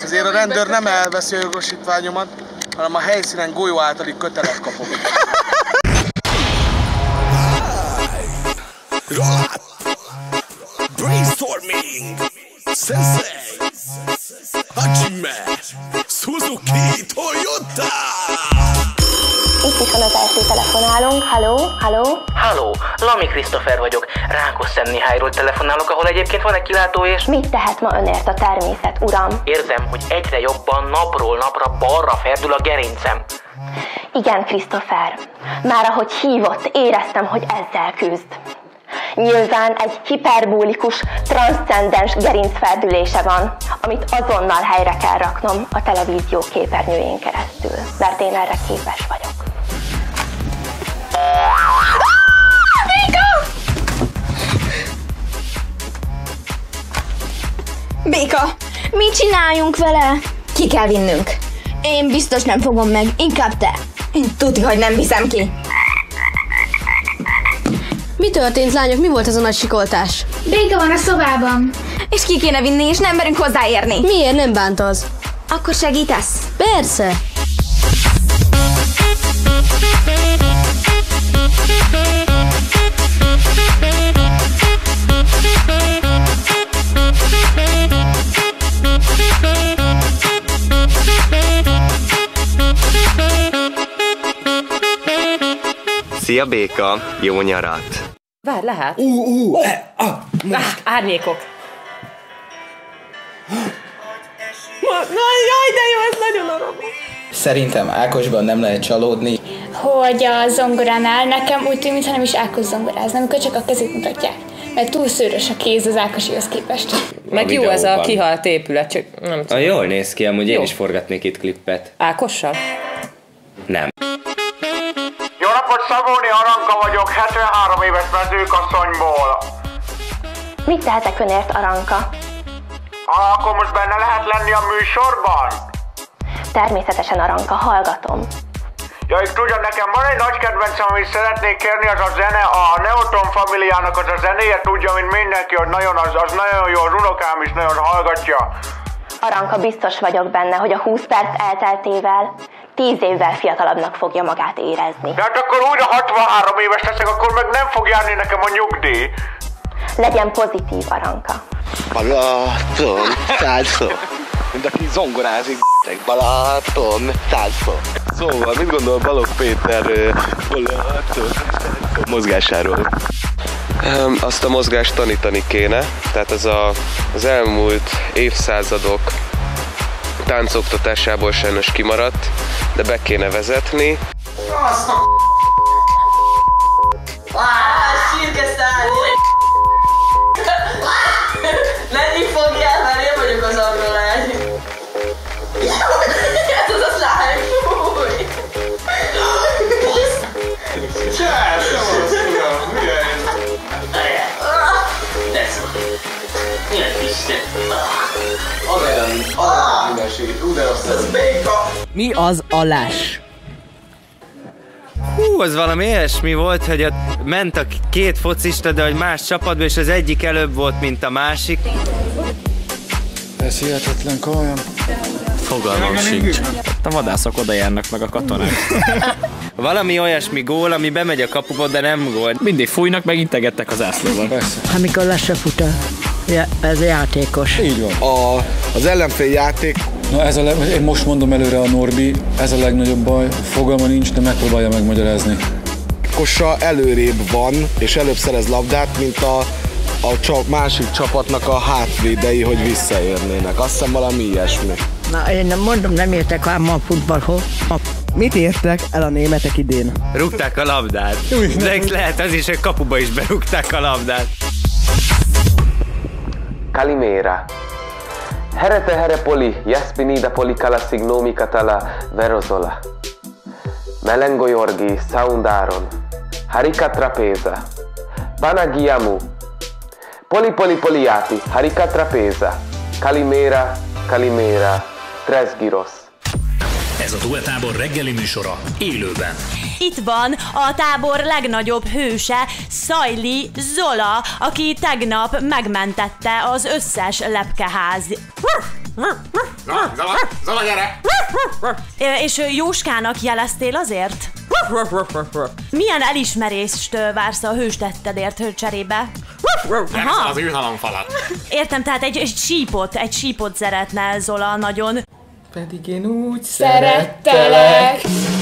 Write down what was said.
Ezért a rendőr nem elveszi a jogosítványomat, hanem a helyszínen golyó általi kötelet kapok. Brainstorming, Sensei, Hajime, Suzuki, Toyota. Itt is van az első telefonálónk. Halló? Halló, Lami Christopher vagyok. Rákosszentmihályról telefonálok, ahol egyébként van egy kilátó és... Mit tehet ma önért a természet, uram? Érzem, hogy egyre jobban napról napra balra ferdül a gerincem. Igen, Christopher. Már ahogy hívott, éreztem, hogy ezzel küzd. Nyilván egy hiperbólikus, transzcendens gerincferdülése van, amit azonnal helyre kell raknom a televízió képernyőjén keresztül, mert én erre képes vagyok. Béka, mit csináljunk vele? Ki kell vinnünk. Én biztos nem fogom meg, inkább te. Én tuti, hogy nem viszem ki. Mi történt, lányok? Mi volt ez a nagy sikoltás? Béka van a szobában. És ki kéne vinni, és nem merünk hozzáérni. Miért nem bánt az? Akkor segítesz? Persze. Szia Béka, jó nyarat! Várj, lehet? Árnyékok. Jaj, de jó, ez nagyon aranyos. Szerintem Ákosban nem lehet csalódni. Hogy a zongoránál nekem úgy tűnik, mintha nem is Ákos zongorázna, amikor csak a kezét mutatják. Mert túl szőrös a kéz az Ákosihoz képest. Meg jó ez a kihalt épület, csak nem tudom. Jól néz ki, amúgy én is forgatnék itt klippet. Ákossal? Nem. Jó napot, Szabóni Aranka vagyok, 73 éves Mezőkaszonyból. Mit tehetek önért, Aranka? Akkor most benne lehet lenni a műsorban? Természetesen, Aranka, hallgatom. Ja, és tudja, nekem van egy nagy kedvencem, amit szeretnék kérni, az a zene, a Neoton Familiának az a zenéje, tudja, mint mindenki, hogy nagyon, az nagyon jó, az unokám is nagyon hallgatja. Aranka, biztos vagyok benne, hogy a 20 perc elteltével 10 évvel fiatalabbnak fogja magát érezni. De hát akkor újra 63 éves leszek, akkor meg nem fog járni nekem a nyugdíj. Legyen pozitív, Aranka. Balaton, százszó. Mint aki zongorázik, Balaton, százszó. Szóval, mit gondol Balogh Péter Balaton mozgásáról? Azt a mozgást tanítani kéne, tehát ez az elmúlt évszázadok táncoktatásából sajnos kimaradt, de be kéne vezetni. Azt a sírkesztál! Menni fogjál, mert én vagyok az arrolány. Ez az a lány, fúj! Mi az alás? Hú, az valami ilyesmi volt, hogy ott ment a két focista, de hogy más csapatban, és az egyik előbb volt, mint a másik. Ez hihetetlen, komolyan. Fogalmam sincs. A vadászok oda járnak meg a katonák. Valami olyasmi gól, ami bemegy a kapuba, de nem gól. Mindig fújnak, meg integettek az ászlóban. Persze. Amikor lefut ez a játékos. Így van. Az ellenfél játék. Na én most mondom előre a Norbi, ez a legnagyobb baj, fogalma nincs, de megpróbálja megmagyarázni. Kossa előrébb van, és előbb szerez labdát, mint a másik csapatnak a hátvédei, hogy visszaérnének. Azt hiszem valami ilyesmi. Na, én nem mondom, nem értek ám a futballhoz. Mit értek el a németek idén? Rúgták a labdát. De lehet az is, hogy kapuba is berúgták a labdát. Kalimera. Herete here poli, jaspinida poli kalassignomi katala verozola. Melengo Jorgi, Soundaron. Harika trapeza. Panagiamu. Poli poliati, Harika trapeza. Kalimera, Kalimera, Tresgiros. Ez a Duetábor reggeli műsora élőben. Itt van a tábor legnagyobb hőse, Szajli Zola, aki tegnap megmentette az összes lepkeház. Zala, gyere! És Jóskának jeleztél azért? Milyen elismerést vársz a hőstettedért cserébe? Gyere az űrhalomfalat! Értem, tehát egy sípot szeretne Zola nagyon. Pedig én úgy Szerettelek.